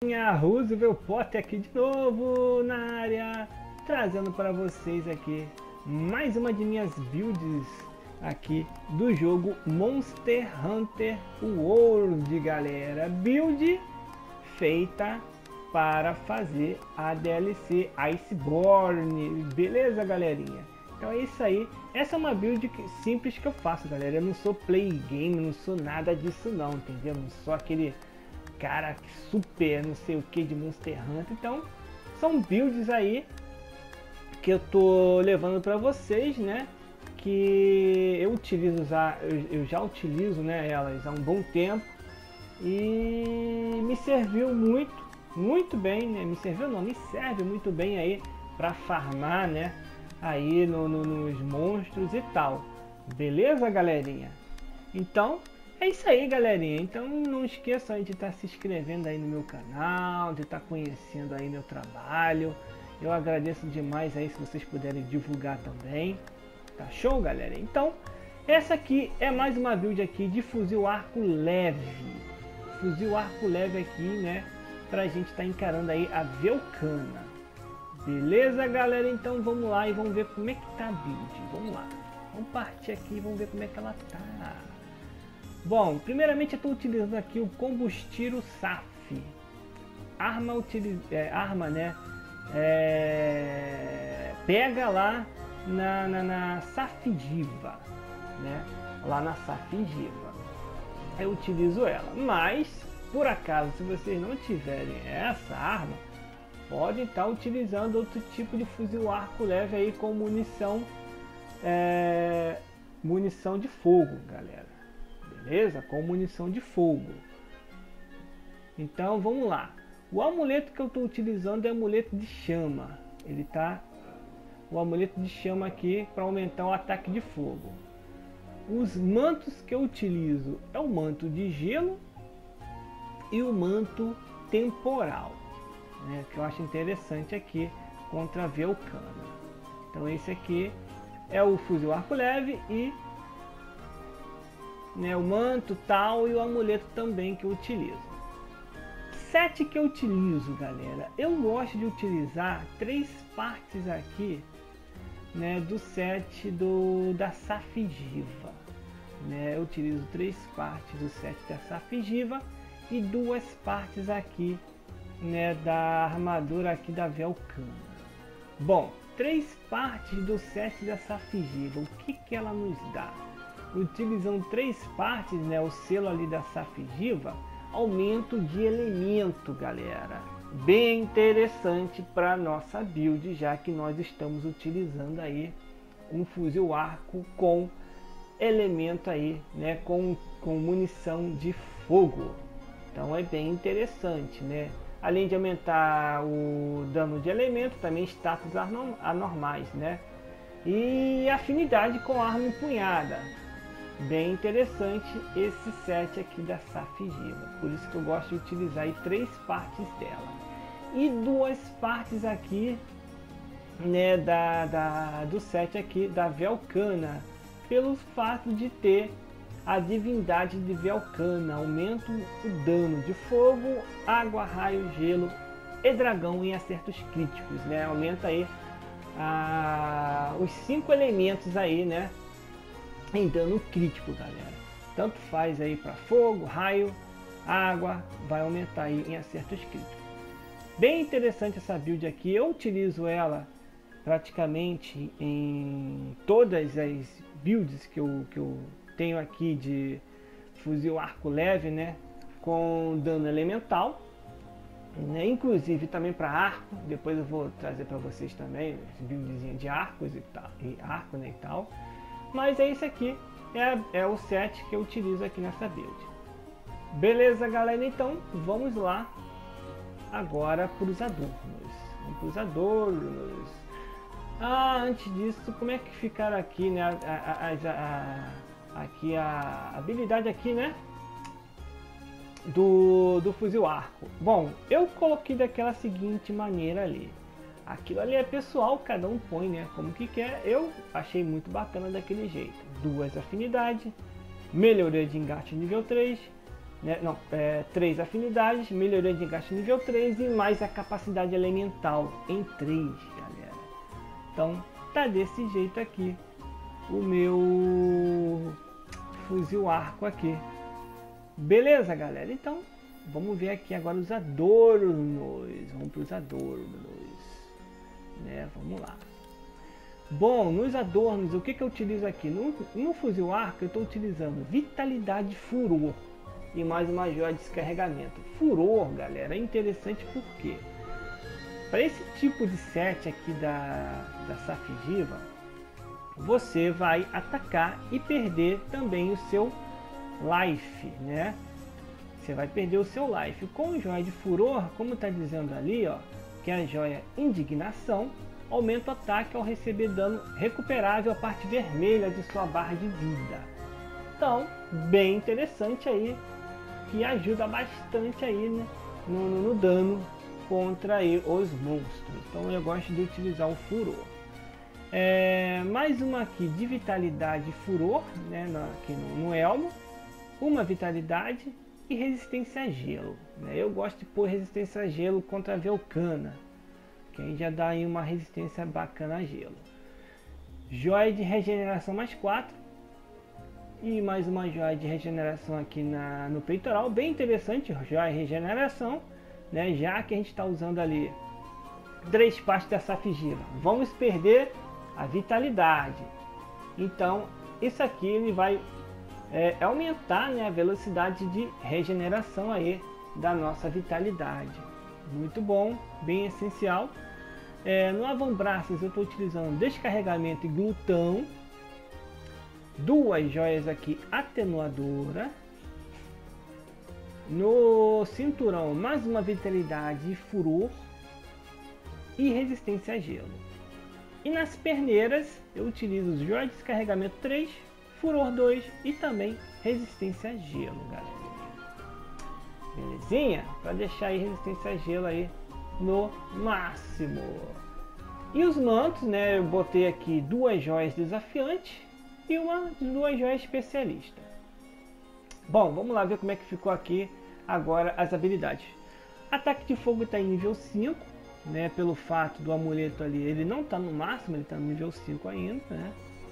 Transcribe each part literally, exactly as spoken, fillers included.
galerinha, Roosevelt Potter aqui de novo na área, trazendo para vocês aqui mais uma de minhas builds aqui do jogo Monster Hunter World, galera. Build feita para fazer a D L C Iceborne, beleza, galerinha? Então é isso aí. Essa é uma build simples que eu faço, galera. Eu não sou play game, não sou nada disso não, entendeu? Não sou aquele cara super não sei o que de Monster Hunter. Então são builds aí que eu tô levando para vocês, né? Que eu utilizo já, eu, eu já utilizo, né, elas há um bom tempo e me serviu muito, muito bem, né? Me serviu não, me serve muito bem aí para farmar, né? Aí no, no, nos monstros e tal, beleza, galerinha? Então é isso aí, galerinha. Então não esqueçam de estar se inscrevendo aí no meu canal, de estar conhecendo aí meu trabalho. Eu agradeço demais aí se vocês puderem divulgar também. Tá show, galera? Então essa aqui é mais uma build aqui de fuzil arco leve. Fuzil arco leve aqui, né? Pra gente estar encarando aí a Velkhana. Beleza, galera? Então vamos lá e vamos ver como é que tá a build. Vamos lá. Vamos partir aqui e vamos ver como é que ela tá. Bom, primeiramente eu estou utilizando aqui o combustível S A F. Arma, utiliza, é, arma né? É, pega lá na, na, na Safidiva, né? Lá na Safidiva. Eu utilizo ela. Mas, por acaso, se vocês não tiverem essa arma, podem estar utilizando outro tipo de fuzil arco leve aí com munição, é, munição de fogo, galera. Beleza? Com munição de fogo. Então vamos lá. O amuleto que eu estou utilizando é o amuleto de chama. Ele tá o amuleto de chama aqui para aumentar o ataque de fogo. Os mantos que eu utilizo é o manto de gelo e o manto temporal, né, que eu acho interessante aqui contra a Velkhana. Então esse aqui é o fuzil arco leve e, né, o manto tal e o amuleto também que eu utilizo. Set que eu utilizo, galera, eu gosto de utilizar três partes aqui, né, do set do da Safidiva, né? Eu utilizo três partes do set da Safidiva e duas partes aqui, né, da armadura aqui da Velkhana. Bom, três partes do set da Safidiva, o que que ela nos dá? Utilizando três partes, né, o selo ali da Safidiva, aumento de elemento, galera, bem interessante para nossa build, já que nós estamos utilizando aí um fuzil arco com elemento aí, né, com, com munição de fogo. Então é bem interessante, né? Além de aumentar o dano de elemento, também status anormais, né? E afinidade com arma empunhada. Bem interessante esse set aqui da Safidiva. Por isso que eu gosto de utilizar aí três partes dela. E duas partes aqui, né, da, da, do set aqui da Velkhana. Pelo fato de ter a divindade de Velkhana, aumenta o dano de fogo, água, raio, gelo e dragão em acertos críticos, né? Aumenta aí a, os cinco elementos aí, né, em dano crítico, galera. Tanto faz aí para fogo, raio, água, vai aumentar aí em acertos críticos. Bem interessante essa build aqui. Eu utilizo ela praticamente em todas as builds que eu, que eu tenho aqui de fuzil arco leve, né, com dano elemental, né, inclusive também para arco. Depois eu vou trazer para vocês também buildzinho de arcos e tal, e arco, né, e tal. Mas é isso aqui, é, é o set que eu utilizo aqui nessa build. Beleza, galera? Então vamos lá agora para os adornos. Vamos para os adornos. Ah, antes disso, como é que ficaram aqui, né? A, a, a, a, aqui a habilidade aqui, né? Do, do fuzil arco. Bom, eu coloquei daquela seguinte maneira ali. Aquilo ali é pessoal, cada um põe, né, como que quer. Eu achei muito bacana daquele jeito. Duas afinidades, melhoria de engate nível três, né? Não, é, três afinidades, melhoria de encaixe nível três e mais a capacidade elemental em três, galera. Então tá desse jeito aqui o meu fuzil arco aqui. Beleza, galera? Então vamos ver aqui agora os adornos. Vamos para os adornos, né? Vamos lá. Bom, nos adornos, o que, que eu utilizo aqui? No, no fuzil arco eu estou utilizando vitalidade, furor e mais uma joia de descarregamento. Furor, galera, é interessante porque para esse tipo de set aqui da, da Safigiva, você vai atacar e perder também o seu life, né? Você vai perder o seu life. Com a joia de furor, como está dizendo ali, ó, que é a joia indignação, aumenta o ataque ao receber dano recuperável a parte vermelha de sua barra de vida. Então, bem interessante aí, que ajuda bastante aí, né, no, no, no dano contra aí os monstros. Então eu gosto de utilizar o furor. É, mais uma aqui de vitalidade e furor, né, no, aqui no, no elmo. Uma vitalidade e resistência a gelo, né? Eu gosto de pôr resistência a gelo contra a Velkhana, que aí já dá aí uma resistência bacana a gelo. Joia de regeneração mais quatro. E mais uma joia de regeneração aqui na, no peitoral. Bem interessante, joia de regeneração, né? Já que a gente está usando ali três partes da Safigiva. Vamos perder a vitalidade. Então, isso aqui ele vai é, aumentar, né, a velocidade de regeneração aí da nossa vitalidade. Muito bom, bem essencial. É, no avambraços eu estou utilizando descarregamento e glutão. Duas joias aqui atenuadora. No cinturão mais uma vitalidade e furor e resistência a gelo. E nas perneiras eu utilizo joia de descarregamento três, furor dois e também resistência a gelo, galera. Belezinha? Para deixar aí resistência a gelo aí no máximo. E os mantos, né? Eu botei aqui duas joias desafiantes e uma duas joias especialista. Bom, vamos lá ver como é que ficou aqui agora as habilidades. Ataque de fogo está em nível cinco, né? Pelo fato do amuleto ali, ele não está no máximo, ele está no nível cinco ainda, né?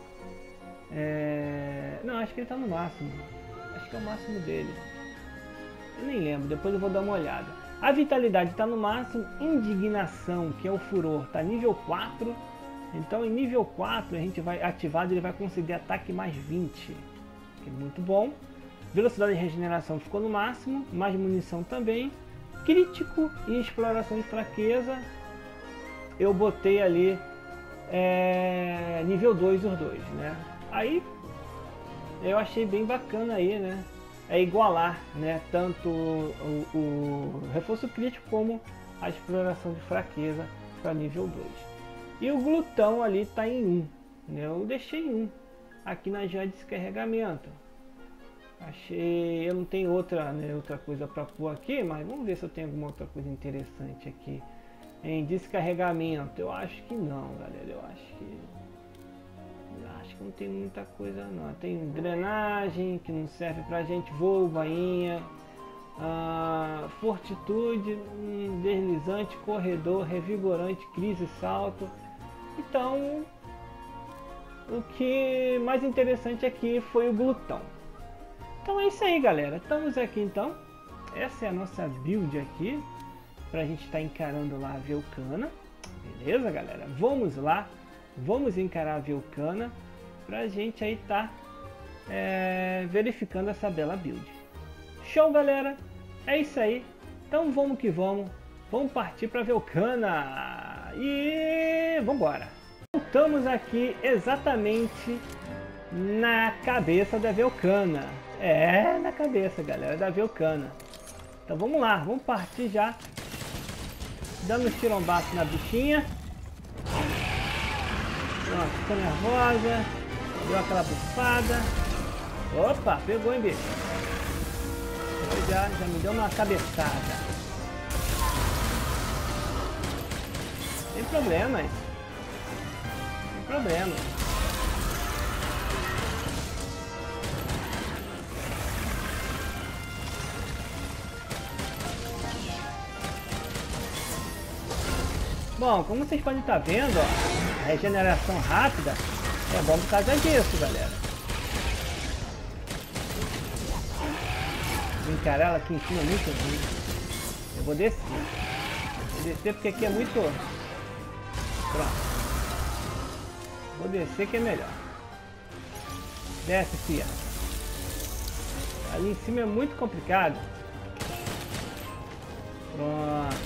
É... Não, acho que ele está no máximo. Acho que é o máximo dele. Eu nem lembro, depois eu vou dar uma olhada. A vitalidade está no máximo. Indignação, que é o furor, está nível quatro. Então em nível quatro a gente vai ativado, ele vai conceder ataque mais vinte. Que é muito bom. Velocidade de regeneração ficou no máximo. Mais munição também. Crítico e exploração de fraqueza. Eu botei ali é, nível dois os dois, né? Aí eu achei bem bacana aí, né? É igualar, né? Tanto o, o reforço crítico como a exploração de fraqueza para nível dois. E o glutão ali está em um, né? Eu deixei em um aqui na joia de descarregamento. Achei, eu não tenho outra, né, outra coisa para pôr aqui, mas vamos ver se eu tenho alguma outra coisa interessante aqui em descarregamento. Eu acho que não, galera. Eu acho que eu acho que não tem muita coisa não. Tem drenagem que não serve pra gente, voo, bainha, ah, fortitude, hum, deslizante, corredor, revigorante, crise, salto. Então, o que mais interessante aqui foi o glutão. Então é isso aí, galera. Estamos aqui então. Essa é a nossa build aqui pra gente estar tá encarando lá a Velkhana. Beleza, galera? Vamos lá. Vamos encarar a Velkhana pra gente aí tá é, verificando essa bela build. Show, galera! É isso aí. Então vamos que vamos. Vamos partir pra Velkhana. E vamos embora. Voltamos aqui exatamente na cabeça da Velkhana. É, na cabeça, galera, da Velkhana. Então vamos lá, vamos partir já. Dando um tirombaço na bichinha. Pronto, ficou nervosa. Deu aquela bufada. Opa, pegou, hein, bicho? Já, já me deu uma cabeçada. Sem problemas. Sem problemas. Bom, como vocês podem estar vendo, ó, a regeneração rápida é bom por causa disso, galera. Encarar ela aqui em cima é muito ruim. Eu vou descer. Vou descer porque aqui é muito... Pronto. Vou descer que é melhor. Desce, fia. Ali em cima é muito complicado. Pronto.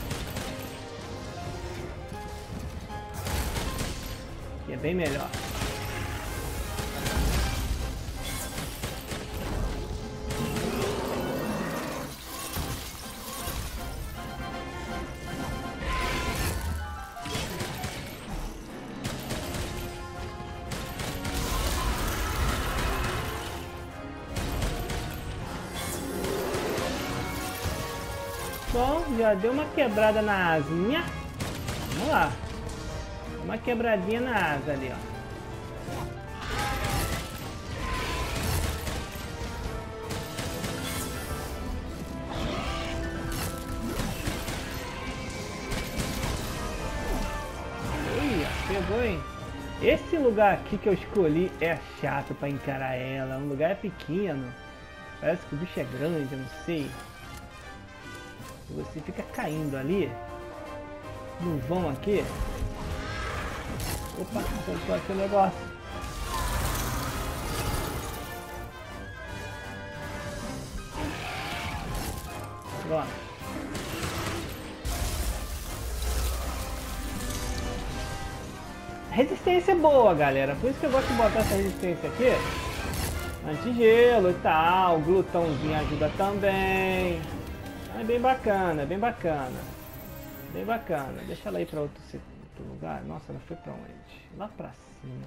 Aqui é bem melhor. Bom, já deu uma quebrada na asinha. Vamos lá. Uma quebradinha na asa ali, ó. Ui, pegou, hein? Esse lugar aqui que eu escolhi é chato pra encarar ela. Um lugar é pequeno. Parece que o bicho é grande, eu não sei. Você fica caindo ali no vão aqui. Opa, soltou aqui o negócio. Pronto. Resistência é boa, galera. Por isso que eu gosto de botar essa resistência aqui. Antigelo e tal. O glutãozinho ajuda também. É bem bacana, é bem bacana. Bem bacana. Deixa ela ir pra outro, outro lugar. Nossa, ela foi pra onde? Lá pra cima.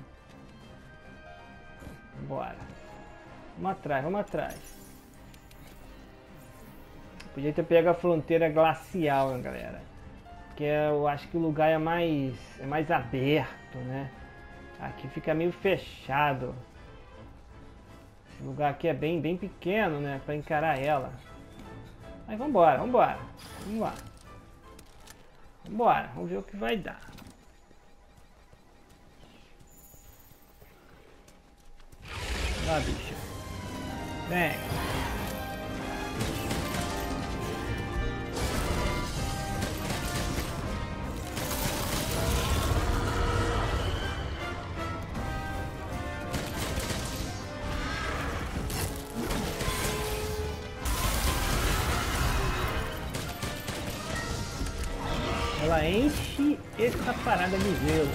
Bora. Vamos atrás, vamos atrás. Podia ter pego a fronteira glacial, né, galera? Porque eu acho que o lugar é mais, é mais aberto, né? Aqui fica meio fechado. Esse lugar aqui é bem, bem pequeno, né? Pra encarar ela. Mas vambora, vambora. Vamos lá. Vambora, vamos ver o que vai dar. Vamos lá, bicho. Vem. Ela enche essa parada de gelo.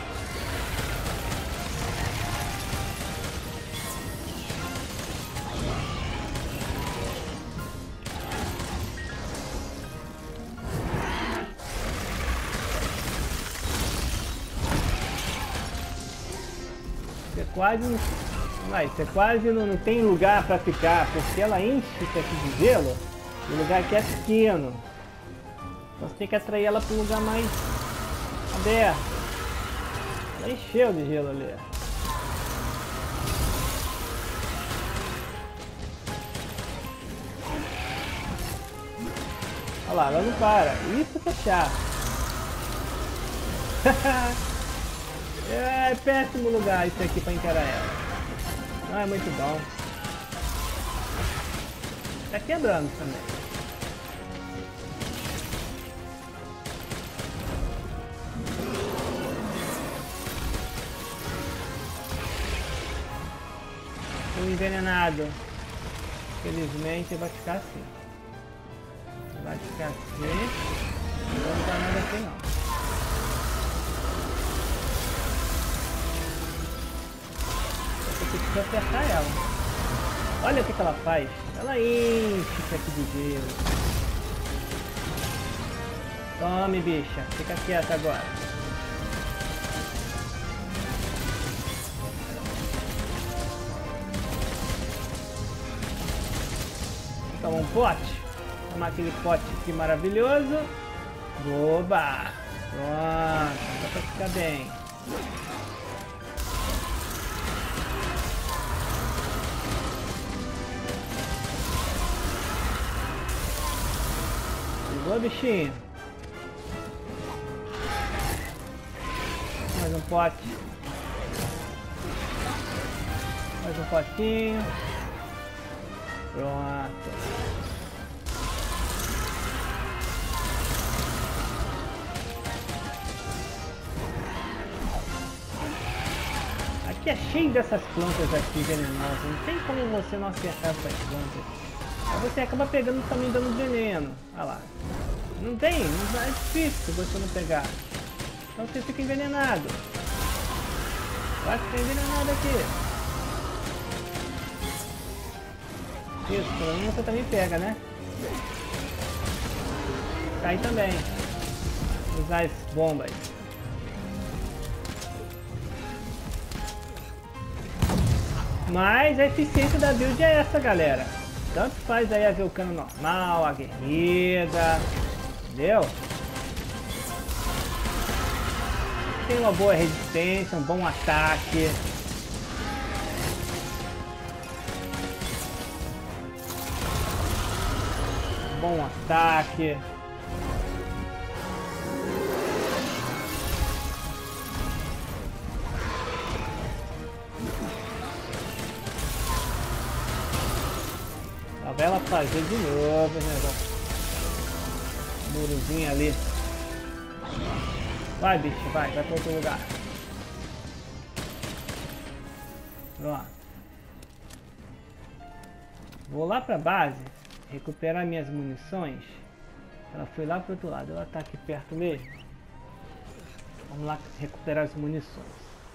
Você quase, vai, você quase não, não tem lugar para ficar, porque ela enche isso aqui de gelo. E o lugar aqui é pequeno. Então você tem que atrair ela para um lugar mais aberto. Ela encheu de gelo ali. Olha lá, ela não para. Isso que é chato. É péssimo lugar isso aqui para encarar ela. Não é muito bom. Tá quebrando também. Envenenado. Felizmente vai ficar assim. Vai ficar assim. Não vai dar nada aqui não. Eu preciso acertar ela. Olha o que, que ela faz. Ela enche isso aqui de gelo. Tome, bicha. Fica quieta agora. Toma um pote. Tomar aquele pote aqui maravilhoso. Oba! Pronto, dá pra ficar bem. Pegou, bichinho? pote. Mais um potinho. Pronto. Aqui é cheio dessas plantas aqui venenosas. Não tem como você não acertar essas plantas. Aí você acaba pegando também dando veneno. Olha lá. Não tem, não é difícil você não pegar. Então você fica envenenado. Vai ficar envenenado aqui. Isso, pelo menos você também pega, né? Cai também. Usar as bombas. Mas a eficiência da build é essa, galera. Tanto faz aí a ver o cano normal, a guerrida. Entendeu? Tem uma boa resistência, um bom ataque. Bom ataque. Lá vai ela fazer de novo, né? Murozinho ali. Vai, bicho, vai, vai para outro lugar. Pronto. Vou lá pra base, recuperar minhas munições. Ela foi lá pro outro lado, ela tá aqui perto mesmo. Vamos lá recuperar as munições.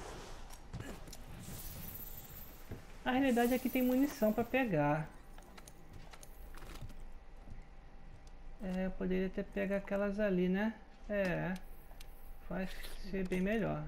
Na realidade aqui tem munição pra pegar. É, eu poderia até pegar aquelas ali, né? É, vai ser bem melhor.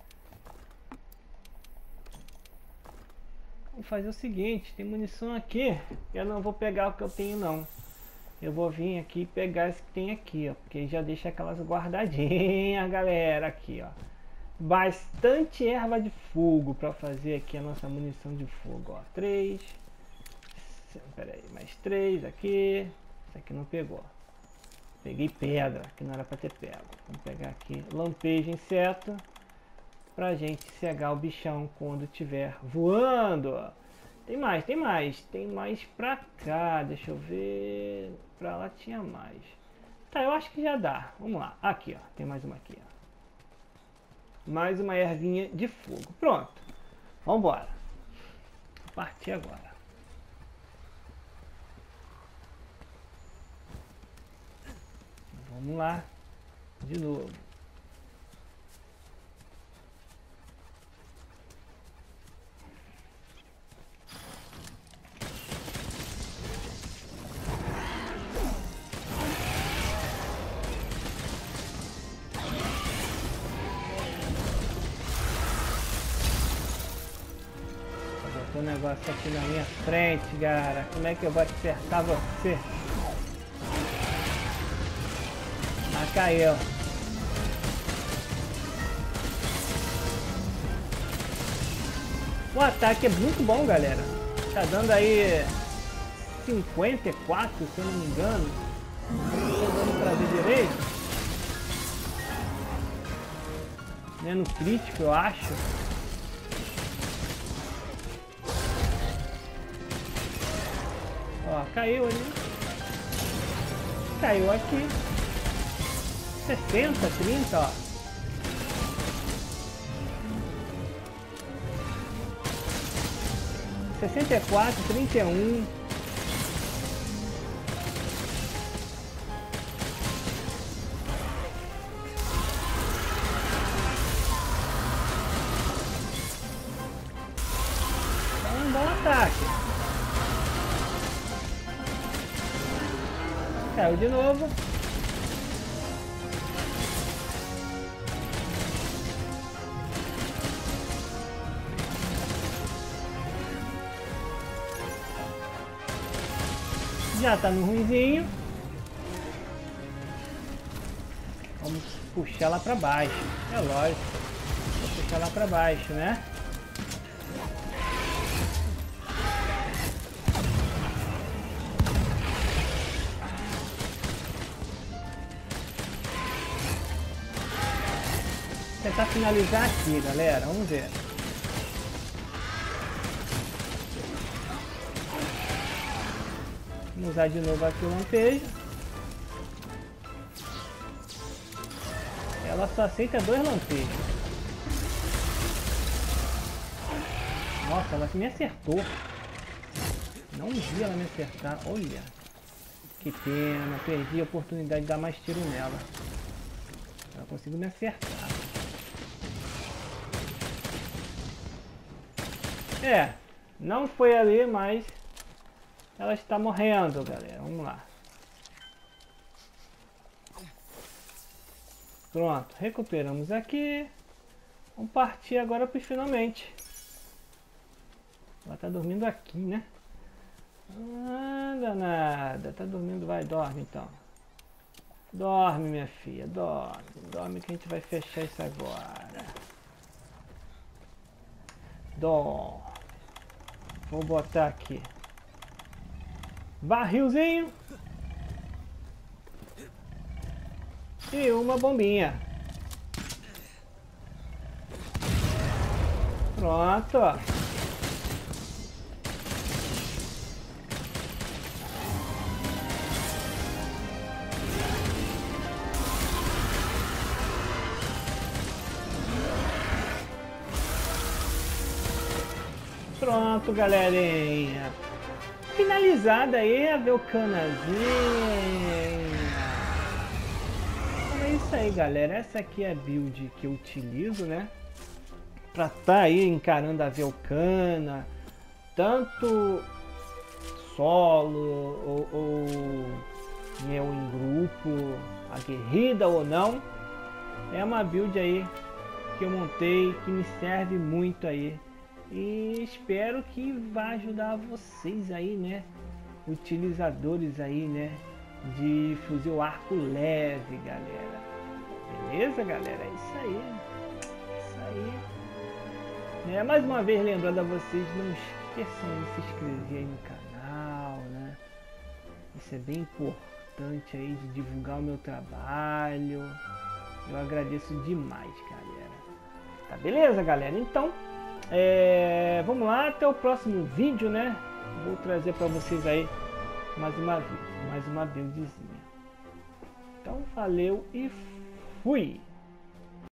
Vou fazer o seguinte, tem munição aqui. Eu não vou pegar o que eu tenho não. Eu vou vir aqui e pegar esse que tem aqui, ó. Porque já deixa aquelas guardadinhas, galera, aqui, ó. Bastante erva de fogo para fazer aqui a nossa munição de fogo, ó. Três. Pera aí, mais três aqui. Isso aqui não pegou. Peguei pedra, que não era para ter pego. Vamos pegar aqui lampejo inseto. Pra gente cegar o bichão quando estiver voando. Tem mais, tem mais. Tem mais pra cá. Deixa eu ver. Pra lá tinha mais. Tá, eu acho que já dá. Vamos lá. Aqui, ó. Tem mais uma aqui, ó. Mais uma ervinha de fogo. Pronto. Vambora. Vou partir agora. Vamos lá. De novo. O negócio aqui na minha frente, cara. Como é que eu vou acertar você? Ah, caiu. O ataque é muito bom, galera. Tá dando aí cinquenta e quatro, se eu não me engano. Não tô dando pra ver direito. Né, no crítico, eu acho. Ó, caiu ali. Caiu aqui. sessenta, trinta, ó. sessenta e quatro, trinta e um. Dá um bom ataque. Caiu de novo. Já tá no ruinzinho. Vamos puxar lá pra baixo. É lógico. Vou puxar lá pra baixo, né? tentar finalizar aqui, galera. Vamos ver. Vamos usar de novo aqui o lampejo. Ela só aceita dois lampejos. Nossa, ela me acertou. Não vi ela me acertar. Olha. Que pena. Perdi a oportunidade de dar mais tiro nela. Ela conseguiu me acertar. É. Não foi ali, mas ela está morrendo, galera. Vamos lá. Pronto. Recuperamos aqui. Vamos partir agora para os finalmente. Ela tá dormindo aqui, né? Ah, danada. Tá dormindo. Vai, dorme então. Dorme, minha filha. Dorme. Dorme que a gente vai fechar isso agora. Dorme. Vou botar aqui. Barrilzinho. E uma bombinha. Pronto. Pronto, galerinha. Finalizada aí a Velkhanazinha. Então é isso aí, galera. Essa aqui é a build que eu utilizo, né? Pra tá aí encarando a Velkhana. Tanto solo ou, ou né, ou em grupo, aguerrida ou não. É uma build aí que eu montei que me serve muito aí. E espero que vá ajudar vocês aí, né? Utilizadores aí, né? De fuzil arco leve, galera. Beleza, galera? É isso aí. Isso aí. É, mais uma vez lembrando a vocês, não esqueçam de se inscrever aí no canal, né? Isso é bem importante aí de divulgar o meu trabalho. Eu agradeço demais, galera. Tá beleza, galera? Então... É, vamos lá, até o próximo vídeo, né? Vou trazer para vocês aí mais uma vídeo, mais uma buildzinha. Então, valeu e fui!